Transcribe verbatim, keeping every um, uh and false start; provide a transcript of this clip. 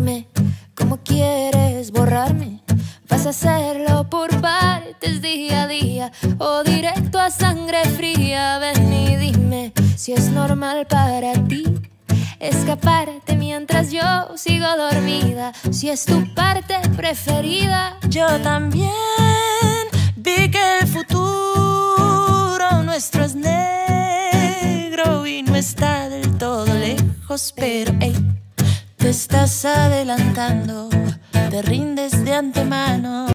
dime cómo quieres borrarme. ¿Vas a hacerlo por partes día a día o directo a sangre fría? Ven y dime si es normal para ti escaparte mientras yo sigo dormida, si es tu parte preferida. Yo también vi que el futuro nuestro es negro y no está del todo lejos, pero hey, te estás adelantando, te rindes de antemano.